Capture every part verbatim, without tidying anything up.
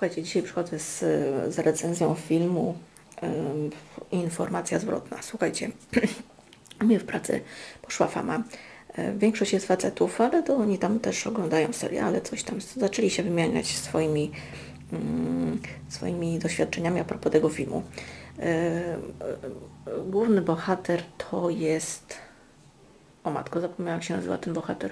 Słuchajcie, dzisiaj przychodzę z, z recenzją filmu yy, Informacja zwrotna. Słuchajcie, u mnie w pracy poszła fama. Yy, większość jest facetów, ale to oni tam też oglądają seriale, coś tam. Zaczęli się wymieniać swoimi, yy, swoimi doświadczeniami a propos tego filmu. Yy, yy, główny bohater to jest... O matko, zapomniałam, jak się nazywa ten bohater.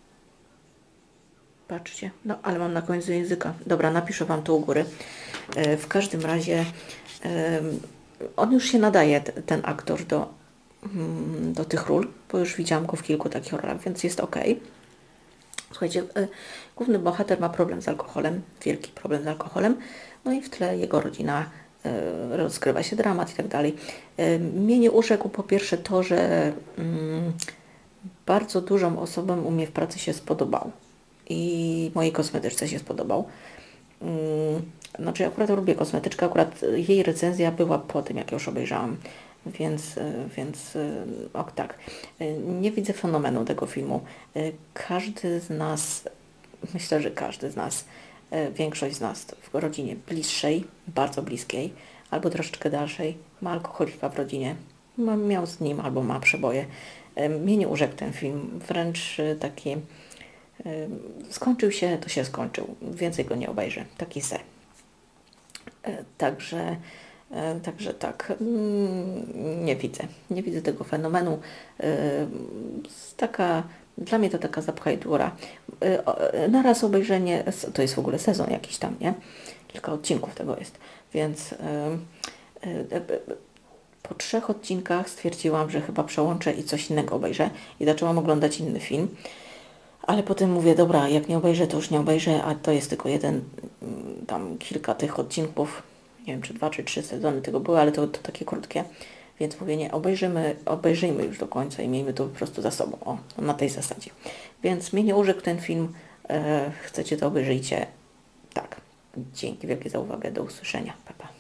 Patrzcie, no ale mam na końcu języka. Dobra, napiszę Wam to u góry. E, w każdym razie e, on już się nadaje, t, ten aktor, do, mm, do tych ról, bo już widziałam go w kilku takich rolach, więc jest ok. Słuchajcie, e, główny bohater ma problem z alkoholem, wielki problem z alkoholem, no i w tle jego rodzina, e, rozgrywa się dramat i tak dalej. E, mnie nie urzekł po pierwsze to, że mm, bardzo dużą osobom u mnie w pracy się spodobał. I mojej kosmetyczce się spodobał. Znaczy, akurat lubię kosmetyczkę, akurat jej recenzja była po tym, jak już obejrzałam, więc, więc ok, tak. Nie widzę fenomenu tego filmu. Każdy z nas, myślę, że każdy z nas, większość z nas w rodzinie bliższej, bardzo bliskiej, albo troszeczkę dalszej, ma alkoholika w rodzinie, miał z nim albo ma przeboje. Mnie nie urzekł ten film, wręcz taki... Skończył się, to się skończył. Więcej go nie obejrzę. Taki se. Także, także tak, nie widzę. Nie widzę tego fenomenu. Taka, dla mnie to taka zapchajdura. Na raz obejrzenie, to jest w ogóle sezon jakiś tam, nie? Kilka odcinków tego jest. Więc po trzech odcinkach stwierdziłam, że chyba przełączę i coś innego obejrzę. I zaczęłam oglądać inny film. Ale potem mówię, dobra, jak nie obejrzę, to już nie obejrzę, a to jest tylko jeden, tam kilka tych odcinków, nie wiem, czy dwa, czy trzy sezony tego były, ale to, to takie krótkie, więc mówię, nie, obejrzymy, obejrzyjmy już do końca i miejmy to po prostu za sobą, o, na tej zasadzie. Więc mnie nie urzekł ten film, e, chcecie to obejrzyjcie, tak, dzięki wielkie za uwagę, do usłyszenia, pa, pa.